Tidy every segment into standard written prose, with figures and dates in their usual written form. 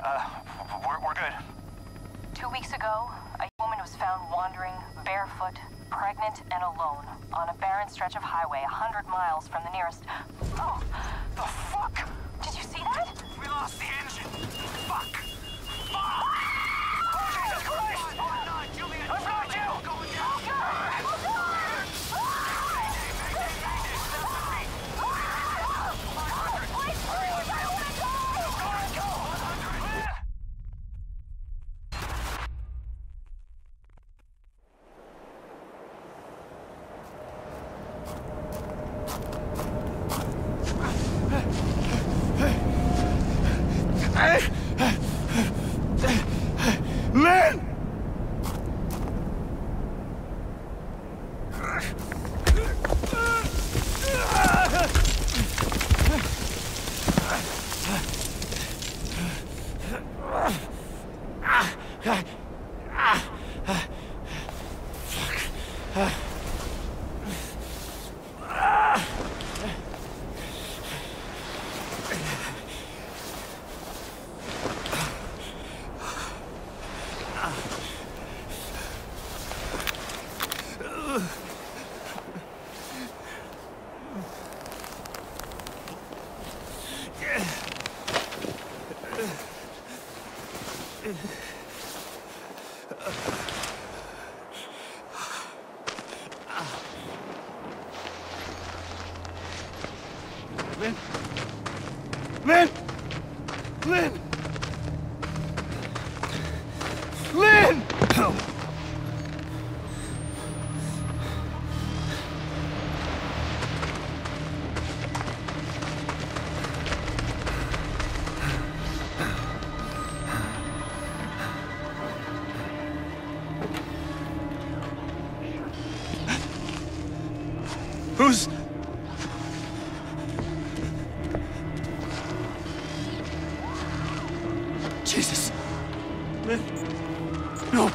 We're good. 2 weeks ago, a woman was found wandering, barefoot, pregnant, and alone on a barren stretch of highway 100 miles from the nearest... Oh, The fuck? did you see that? We lost the engine. Fuck. Fuck! Oh, Jesus Christ! Oh, no, Juliet! I've got you! Going down! Lynn! Lynn! Lynn! Lynn! Lynn! Who's... Jesus. Lynn. No.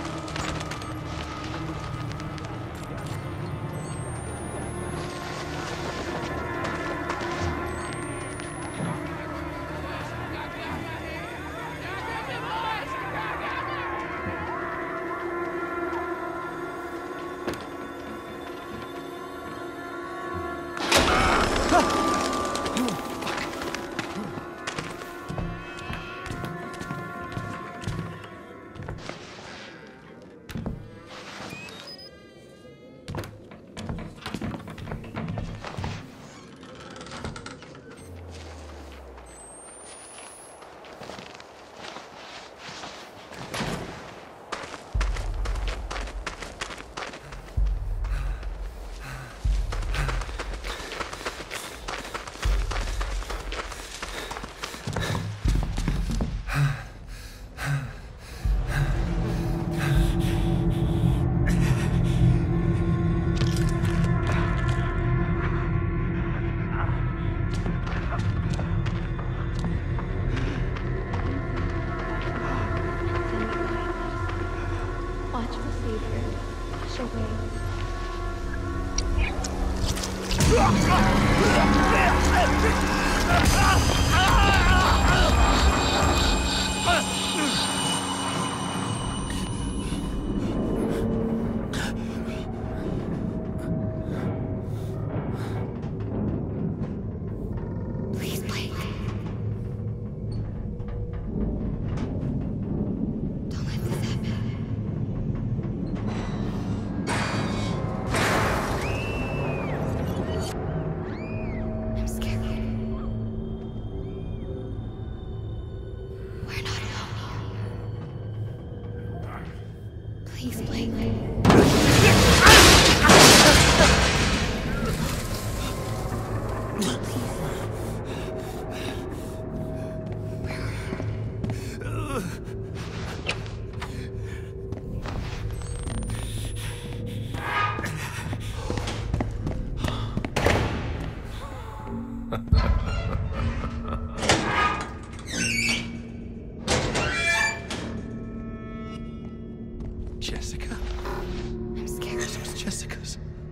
Watch the Savior wash away. Please, Blake. Don't let this happen. I'm scared. We're not alone here. Please, Blake. Jessica? I'm scared. This was Jessica's.